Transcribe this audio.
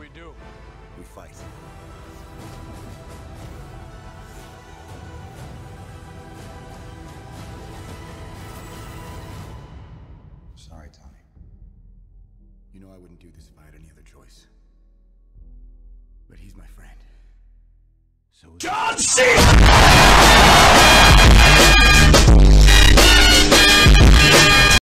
we do? We fight. Sorry, Tommy. You know I wouldn't do this if I had any other choice. But he's my friend. So John C.